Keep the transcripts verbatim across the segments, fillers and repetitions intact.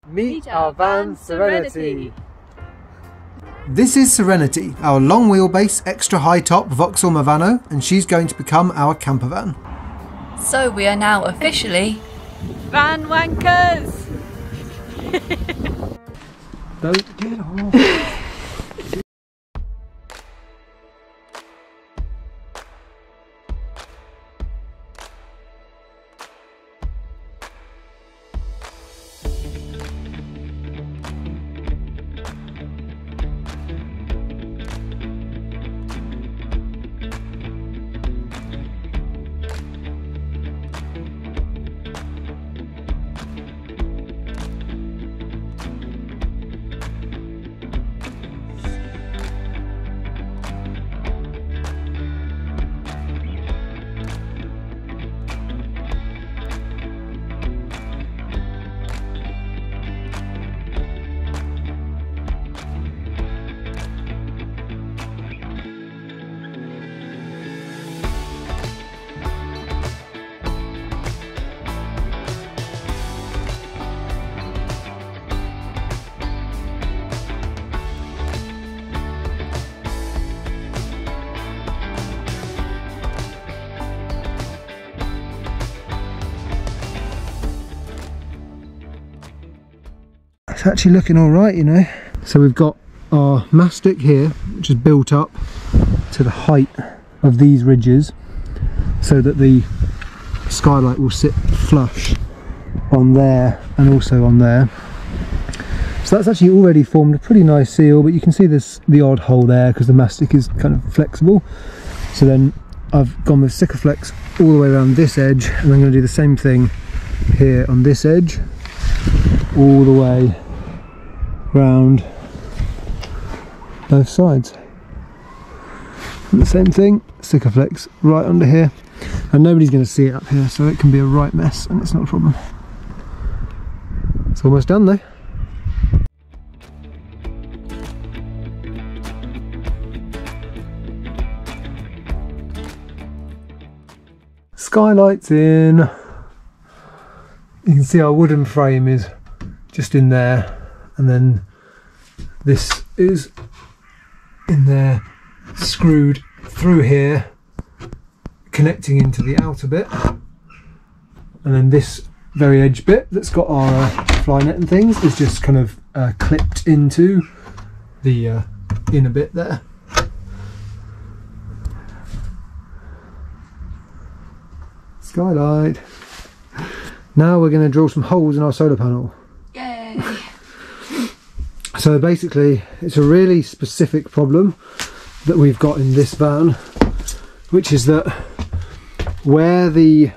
Meet our van Serenity. This is Serenity, our long wheelbase, extra high top Vauxhall Movano, and she's going to become our camper van. So we are now officially van wankers. Don't get off. It's actually looking all right, you know. So we've got our mastic here, which is built up to the height of these ridges so that the skylight will sit flush on there and also on there. So that's actually already formed a pretty nice seal, but you can see this the odd hole there because the mastic is kind of flexible. So then I've gone with Sikaflex all the way around this edge, and I'm going to do the same thing here on this edge, all the way round both sides. And the same thing, Sikaflex right under here, and nobody's going to see it up here, so it can be a right mess, and it's not a problem. It's almost done though. Skylight's in. You can see our wooden frame is just in there, and then this is in there, screwed through here, connecting into the outer bit, and then this very edge bit that's got our uh, fly net and things is just kind of uh, clipped into the uh, inner bit there. Skylight. Now we're going to drill some holes in our solar panel. Yay! So basically it's a really specific problem that we've got in this van, which is that where the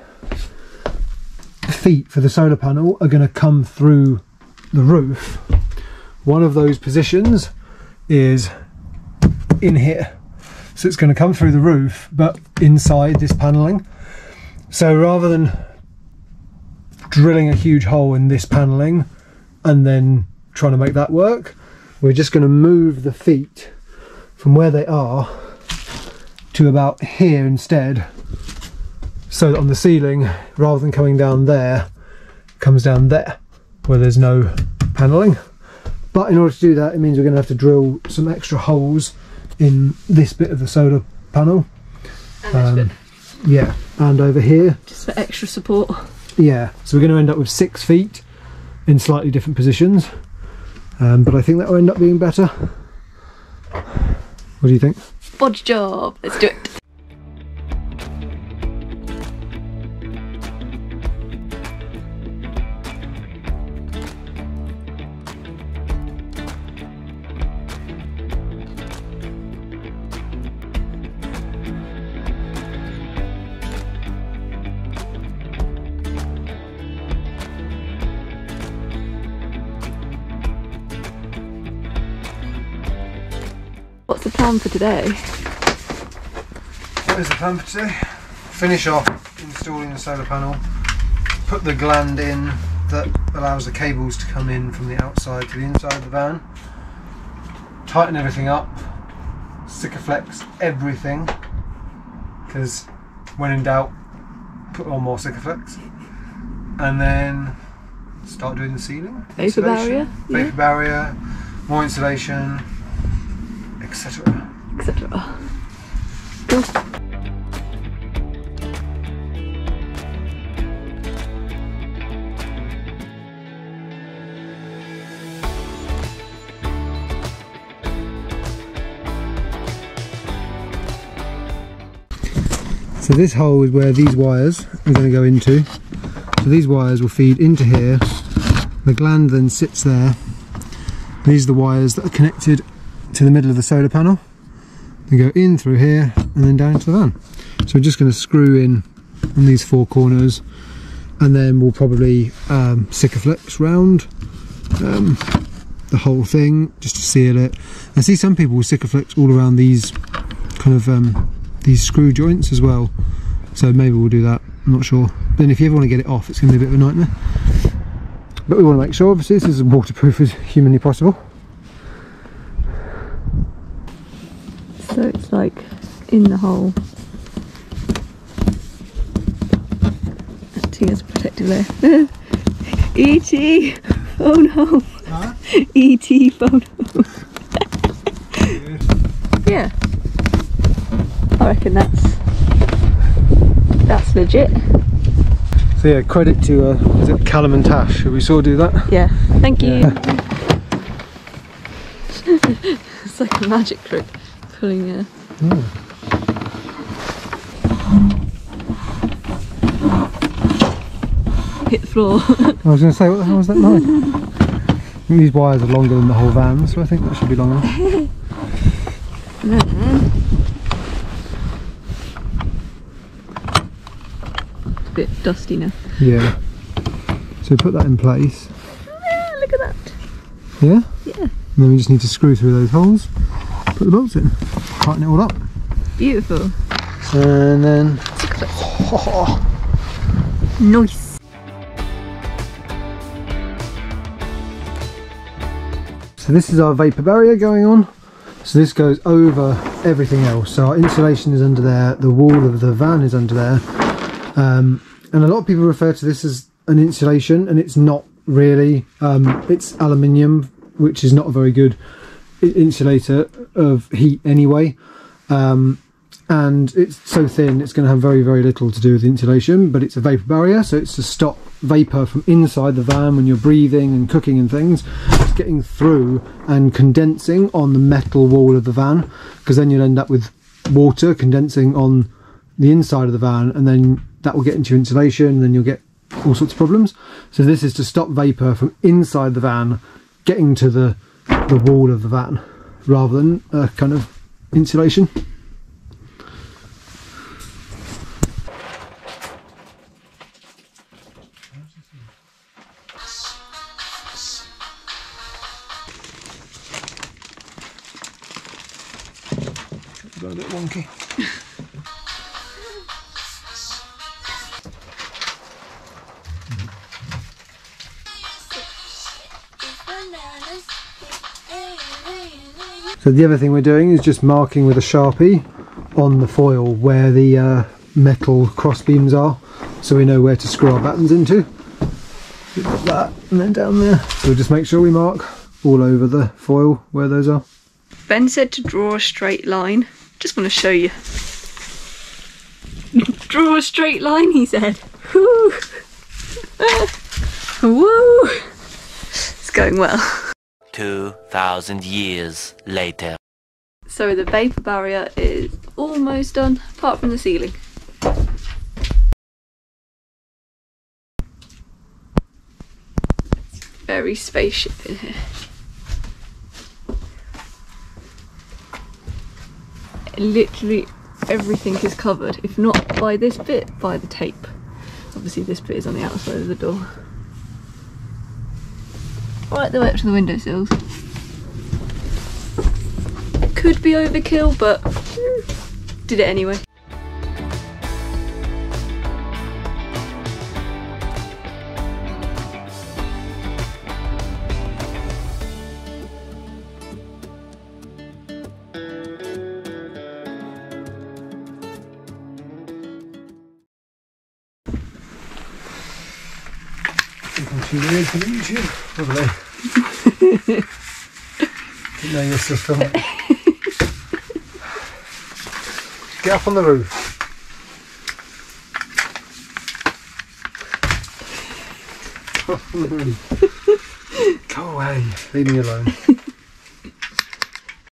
feet for the solar panel are going to come through the roof, one of those positions is in here. So it's going to come through the roof but inside this panelling. So rather than drilling a huge hole in this panelling and then trying to make that work, we're just going to move the feet from where they are to about here instead, so that on the ceiling, rather than coming down there, it comes down there where there's no panelling. But in order to do that, it means we're going to have to drill some extra holes in this bit of the solar panel. And this um, bit. Yeah, and over here. Just for extra support. Yeah, so we're going to end up with six feet in slightly different positions, um, but I think that will end up being better. What do you think? Bodge job, let's do it. What's the plan for today? What is the plan for today? Finish off installing the solar panel, put the gland in that allows the cables to come in from the outside to the inside of the van, tighten everything up, Sikaflex everything, because when in doubt put on more Sikaflex, and then start doing the ceiling. Vapour barrier. Vapour Yeah. barrier, more insulation, et cetera. et cetera. Cool. So this hole is where these wires are going to go into. So these wires will feed into here. The gland then sits there. These are the wires that are connected to the middle of the solar panel. They go in through here and then down into the van. So we're just going to screw in on these four corners, and then we'll probably um, Sikaflex round um, the whole thing just to seal it. I see some people will Sikaflex all around these kind of um, these screw joints as well, so maybe we'll do that, I'm not sure. Then if you ever want to get it off, it's going to be a bit of a nightmare, but we want to make sure obviously this is as waterproof as humanly possible. So it's like in the hole, acting as a protective layer. E T phone home. Huh? E T phone home. Yeah, I reckon that's that's legit. So yeah, credit to uh, is it Callum and Tash who we saw do that? Yeah, thank you. Yeah. It's like a magic trick, pulling a. Yeah. Hit the floor. I was going to say, what the hell was that noise? I think these wires are longer than the whole van, so I think that should be long enough. Mm. It's a bit dusty now. Yeah. So put that in place. Yeah, look at that. Yeah? Yeah. And then we just need to screw through those holes, put the bolts in, tighten it all up. Beautiful. And then... Nice. So this is our vapour barrier going on. So this goes over everything else. So our insulation is under there, the wall of the van is under there. Um, and a lot of people refer to this as an insulation, and it's not really. Um, it's aluminium, which is not a very good insulator of heat anyway. Um, and it's so thin, it's going to have very, very little to do with insulation, but it's a vapour barrier, so it's to stop vapour from inside the van when you're breathing and cooking and things. It's getting through and condensing on the metal wall of the van, because then you'll end up with water condensing on the inside of the van, and then that will get into your insulation, and then you'll get all sorts of problems. So this is to stop vapour from inside the van getting to the, the wall of the van, rather than a kind of insulation. Got a bit wonky. So the other thing we're doing is just marking with a Sharpie on the foil where the uh, metal cross beams are, so we know where to screw our buttons into. We've got that, and then down there. So we'll just make sure we mark all over the foil where those are. Ben said to draw a straight line. Just want to show you. Draw a straight line, he said. Woo! Woo! It's going well. Two thousand years later. So the vapour barrier is almost done, apart from the ceiling. It's very spaceship in here. Literally everything is covered, if not by this bit, by the tape. Obviously this bit is on the outside of the door. Right the way up to the windowsills. Could be overkill, but mm, did it anyway. You can Too weird for YouTube, probably. Didn't know you were still filming. Get up on the roof. Go away, leave me alone.